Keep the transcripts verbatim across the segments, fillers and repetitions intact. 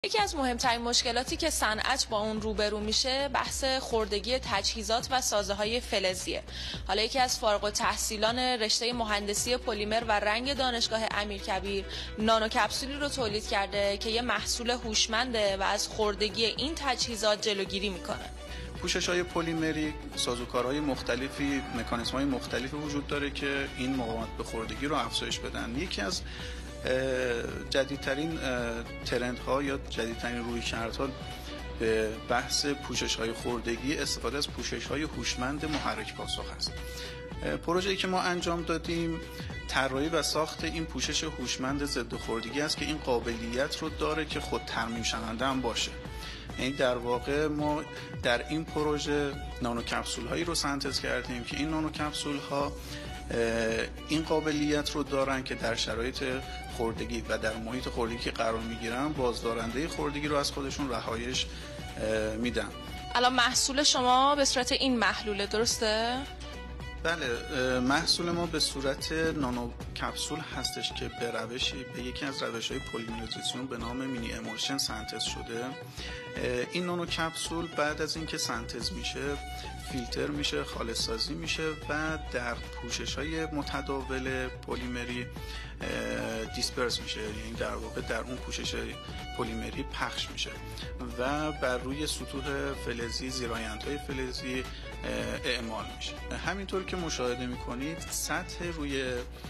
یکی از مهمترین مشکلاتی که صنعت با اون روبرو میشه بحث خوردگی تجهیزات و سازه‌های فلزیه. حالا یکی از فارغ التحصیلان رشته مهندسی پلیمر و رنگ دانشگاه امیرکبیر نانو کپسولی رو تولید کرده که یه محصول هوشمنده و از خوردگی این تجهیزات جلوگیری میکنه. پوشش‌های پلیمری سازوکارهای مختلفی، مکانیزم‌های مختلفی وجود داره که این مقاومت به خوردگی رو افزایش بدن. یکی از جدیدترین ترندها یا جدیدترین رویکردها به بحث پوشش‌های خوردگی استفاده از پوشش‌های هوشمند محرک پاسخ است. پروژه‌ای که ما انجام دادیم طراحی و ساخت این پوشش هوشمند ضد خوردگی است که این قابلیت رو داره که خود ترمیم شونده هم باشه. یعنی در واقع ما در این پروژه نانو کپسول هایی رو سنتز کردیم که این نانو کپسول ها این قابلیت رو دارن که در شرایط خوردگی و در محیط خوردگی که قرار میگیرن بازدارنده خوردگی رو از خودشون رهایش میدن. الان محصول شما به صورت این محلوله، درسته؟ بله، محصول ما به صورت نانو کپسول هستش که به روشی به یکی از روش‌های پلیمریزاسیون به نام مینی امولشن سنتز شده. این نانو کپسول بعد از اینکه سنتز میشه فیلتر میشه، خالص سازی میشه و در پوشش‌های متداول پلیمری دیسپرس میشه، یعنی در واقع در اون پوشش پلیمری پخش میشه و بر روی سطوح فلزی، زیرآیندهای فلزی اعمال میشه. همینطور که مشاهده میکنید سطح روی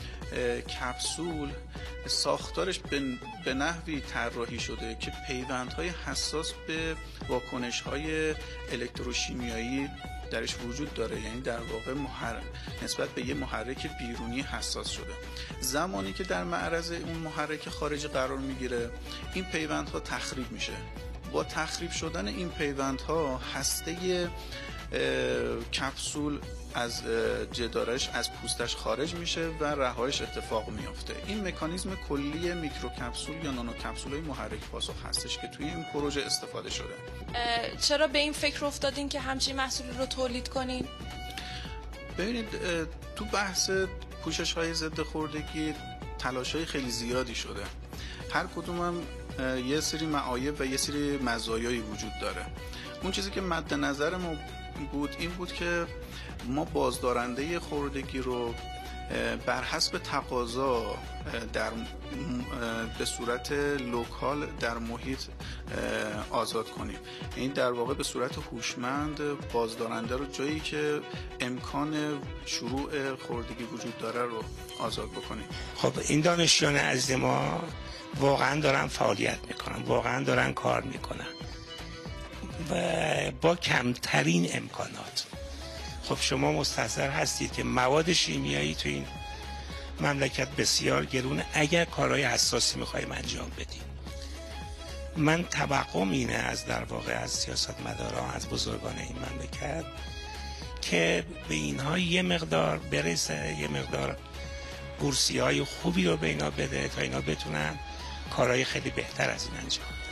کپسول ساختارش به نحوی طراحی شده که پیوندهای حساس به واکنش‌های الکتروشیمیایی درش وجود داره، یعنی در واقع محرک نسبت به یه محرک بیرونی حساس شده. زمانی که در معرض اون محرک خارجی قرار میگیره این پیوندها تخریب میشه. با تخریب شدن این پیوندها هسته کپسول از جدارش از پوستش خارج میشه و رهایش اتفاق میافته. این مکانیزم کلی میکرو کپسول یا نانو کپسول های محرک پاسخ هستش که توی این پروژه استفاده شده. چرا به این فکر افتادین که همچین محصولی رو تولید کنین؟ ببینید، تو بحث پوشش های ضد خوردگی تلاش های خیلی زیادی شده. هر کدوم هم یه سری معایب و یه سری مزایایی وجود داره. اون چیزی که مد نظر ما بود این بود که ما بازدارنده خوردگی رو بر حسب تقاضا در به صورت لوکال در محیط آزاد کنیم. این در واقع به صورت هوشمند بازدارنده رو جایی که امکان شروع خوردگی وجود داره رو آزاد بکنیم. خب این دانشجویان عزیز ما واقعا دارن فعالیت میکنن، واقعا دارن کار میکنن و با کمترین امکانات. خب شما مستحضر هستید که مواد شیمیایی تو این مملکت بسیار گرونه اگر کارهای حساسی میخوایم انجام بدیم. من توقعم اینه از در واقع از سیاستمداران، از بزرگان این مملکت که به اینها یه مقدار برسه، یه مقدار بورسیهای خوبی رو به اینا بده تا اینا بتونن کارهای خیلی بهتر از این انجام بدن.